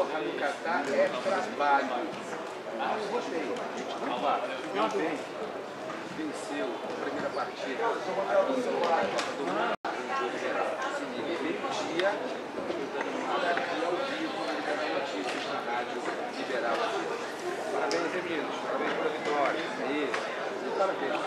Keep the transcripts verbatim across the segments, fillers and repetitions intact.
porra no Catar é trabalho. Ah, eu gostei. Não bem. Venceu a primeira partida. A do mundo, um jogo geral. Meio-dia, aqui ao vivo, liberando notícias na rádio liberal. Parabéns, meninos. Parabéns pela vitória. Aí. Parabéns.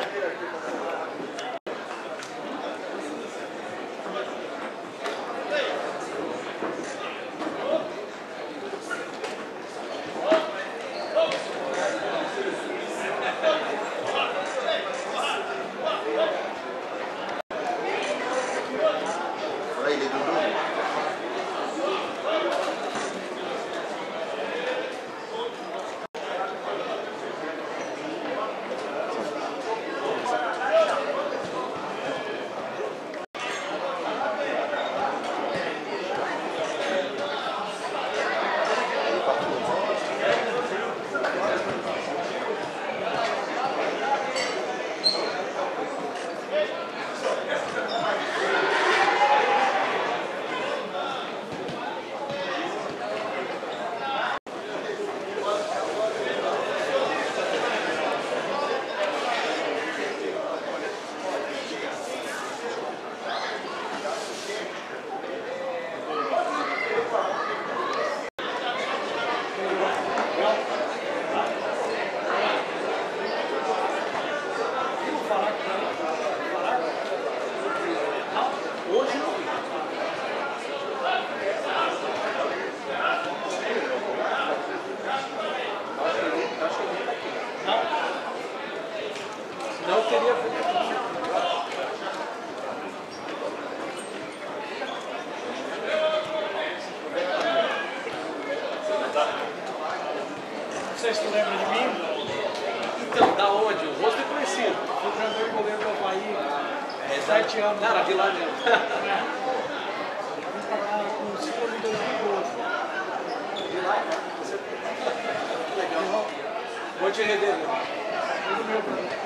Vocês se lembram de mim? Então, da onde? O rosto é conhecido. Fui treinador de goleiro do Havaí há É, sete anos. Cara, de lá mesmo. É. Vim pra cá com cinco anos de dois mil e doze. De lá? Você... Legal. Vou te render. Tudo meu pra mim.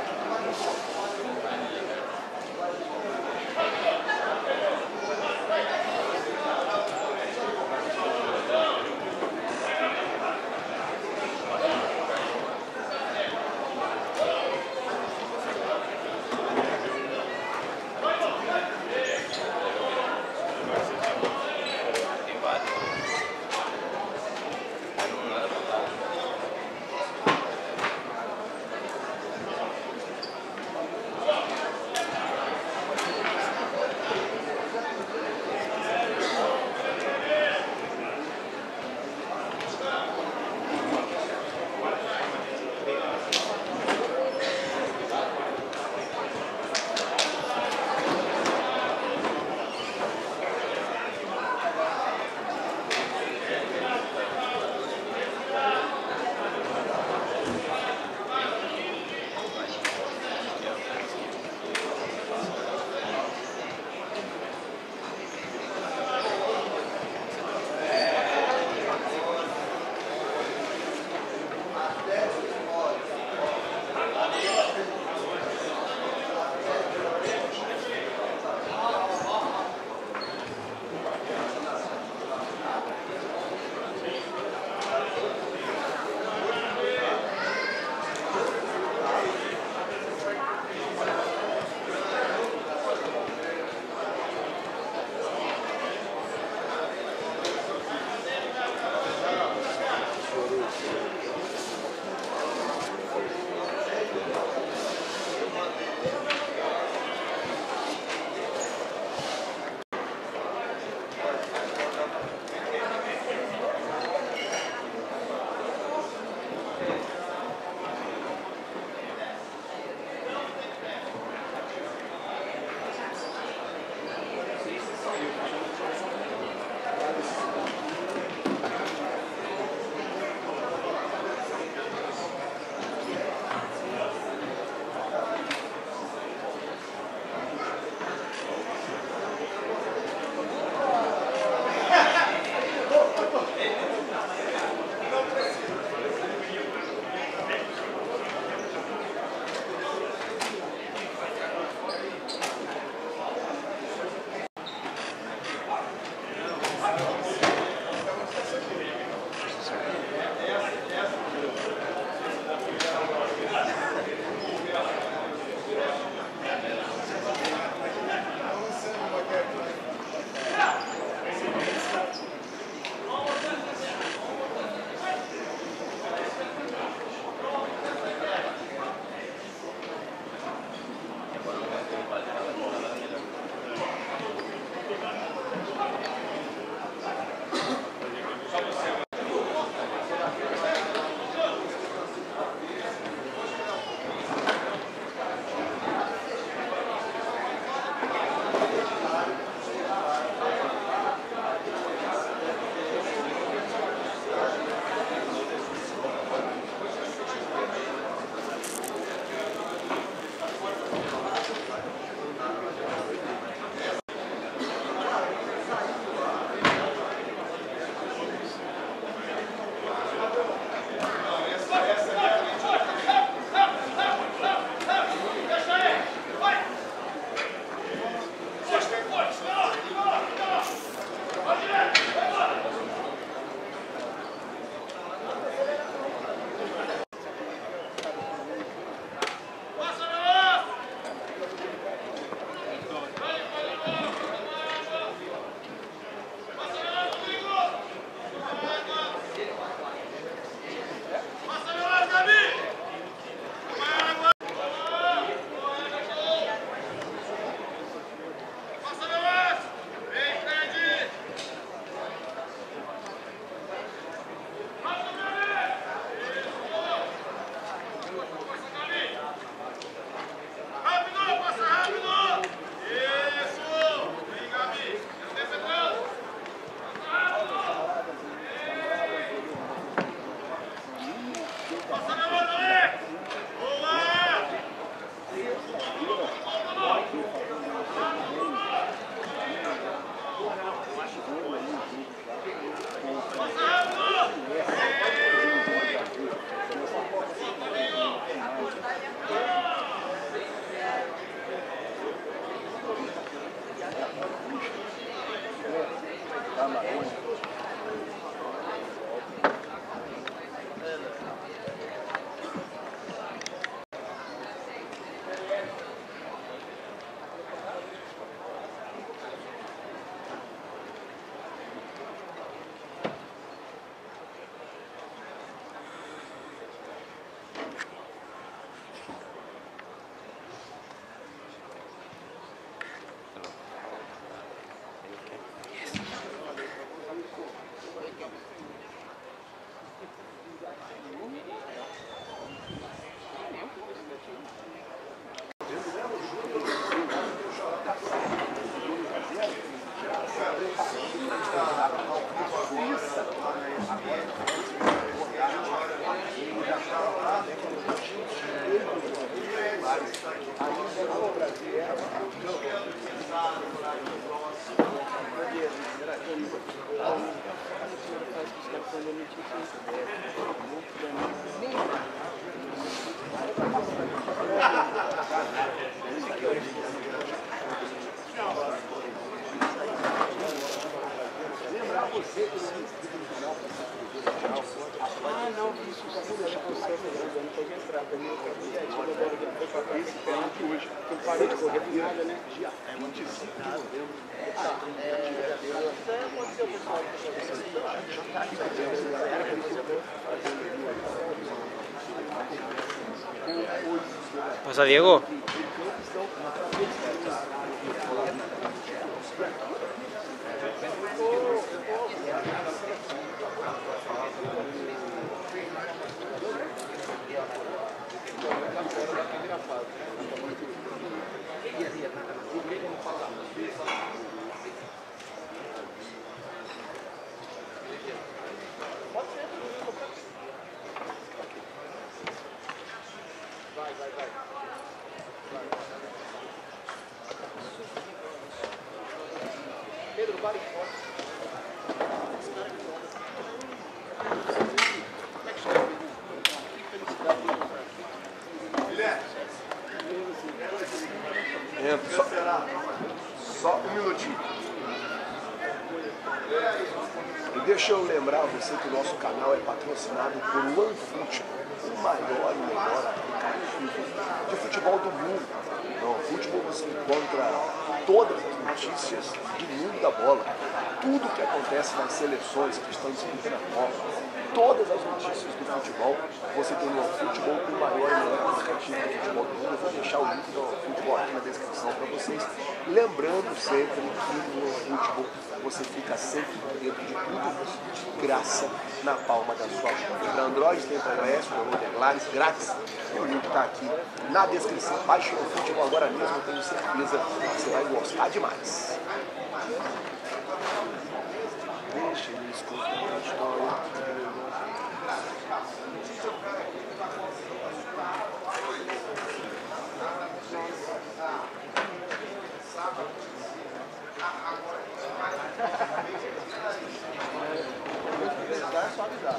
Lembrar você que não Ah, não, isso já mudou, já você não pode entrar, pra mim, agora ele foi pra trás, hoje, que ele parou de correr por nada, né? dia vinte e cinco de novembro. Isso aconteceu, pessoal. Pasa, Diego. Vai, vai, vai. Pedro, vale forte. Entra, só, só um minutinho. E deixa eu lembrar você que o nosso canal é patrocinado por OneFoot, o maior e melhor aplicativo de futebol do mundo. No OneFootball você encontra todas as notícias do mundo da bola, tudo o que acontece nas seleções que estão disputando a Copa. Todas as notícias do futebol, você tem no OneFootball, o maior e melhor aplicativo de futebol do mundo. Eu vou deixar o link do OneFootball aqui na descrição para vocês. Lembrando sempre que no OneFootball você fica sempre dentro de tudo de graça na palma da sua mão. Para Android tem para iOS, download grátis. E o link está aqui na descrição. Baixe o OneFootball agora mesmo, eu tenho certeza que você vai gostar demais. Deixa ele escutar a história. É só avisar.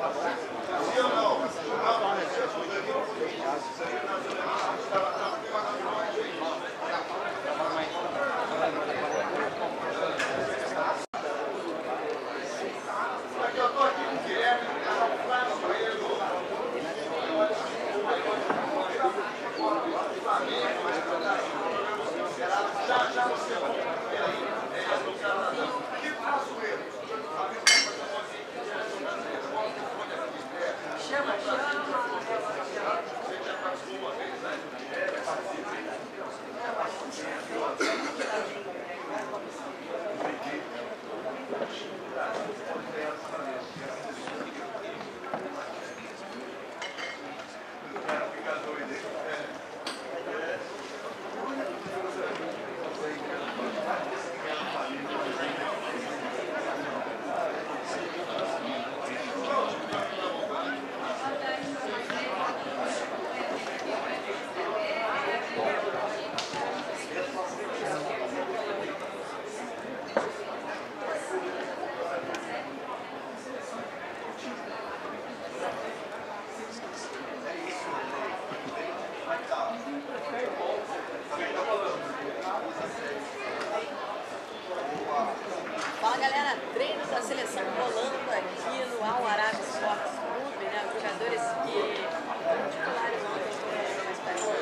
Fala galera, treino da seleção rolando aqui no Al Arabi Sports Clube, né? Os jogadores que foram titulares ontem na Espanha,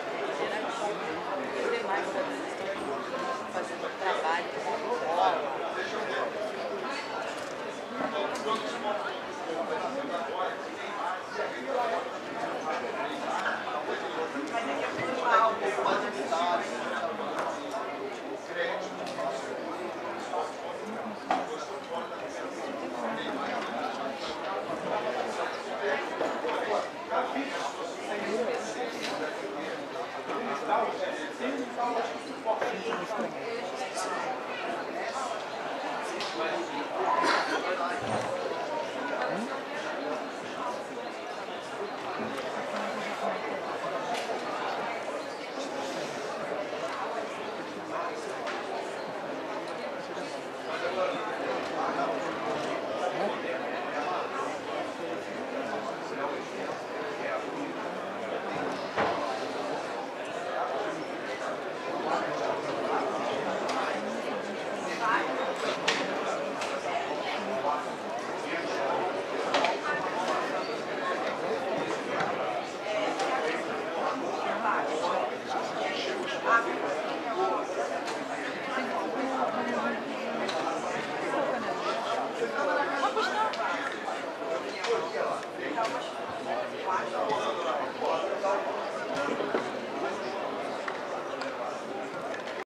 os demais jogadores estão fazendo um trabalho com bola.